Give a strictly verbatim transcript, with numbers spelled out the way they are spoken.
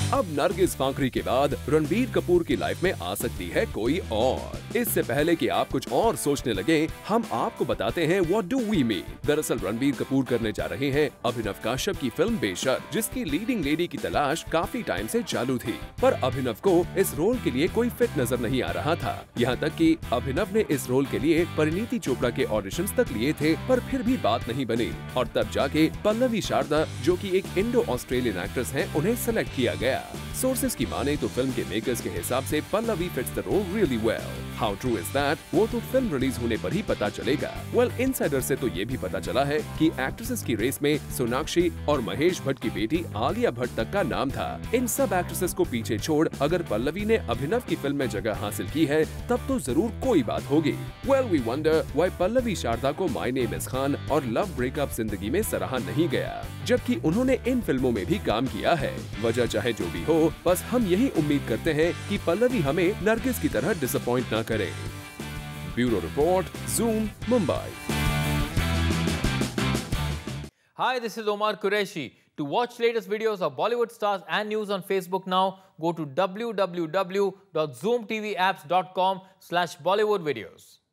अब नरगिस फाकरी के बाद रणबीर कपूर की लाइफ में आ सकती है कोई और। इससे पहले कि आप कुछ और सोचने लगे, हम आपको बताते हैं व्हाट डू वी मीन। दरअसल रणबीर कपूर करने जा रहे हैं अभिनव काश्यप की फिल्म बेशर्त, जिसकी लीडिंग लेडी की तलाश काफी टाइम से चालू थी, पर अभिनव को इस रोल के लिए कोई फिट नजर नहीं आ रहा था। यहाँ तक कि अभिनव ने इस रोल के लिए परिणीति चोपड़ा के ऑडिशंस तक लिए थे, पर फिर भी बात नहीं बनी और तब जाके पल्लवी शारदा, जो कि एक इंडो ऑस्ट्रेलियन एक्ट्रेस हैं, उन्हें सेलेक्ट किया गया। सोर्सेज की माने तो फिल्म के मेकर्स के हिसाब से Pallavi fits the role really well. How true is that, वो तो फिल्म रिलीज होने पर ही पता चलेगा। वेल well, इनसाइडर से तो ये भी पता चला है कि एक्ट्रेसेस की रेस में सोनाक्षी और महेश भट्ट की बेटी आलिया भट्ट तक का नाम था। इन सब एक्ट्रेसेस को पीछे छोड़ अगर पल्लवी ने अभिनव की फिल्म में जगह हासिल की है, तब तो जरूर कोई बात होगी। Well we wonder why Pallavi Sharda को माय नेम इज खान और लव ब्रेकअप जिंदगी में सराहा नहीं गया, जबकि उन्होंने इन फिल्मों में भी काम किया है। वजह चाहे जो भी हो, बस हम यही उम्मीद करते हैं कि पल्लवी हमें नरगिस की तरह डिसअपॉइंट ना करे। Bureau report, zoom, Mumbai. Hi, this is Omar Qureshi. To watch latest videos of Bollywood stars and news on Facebook now, go to w w w dot zoom t v apps dot com slash Bollywood videos.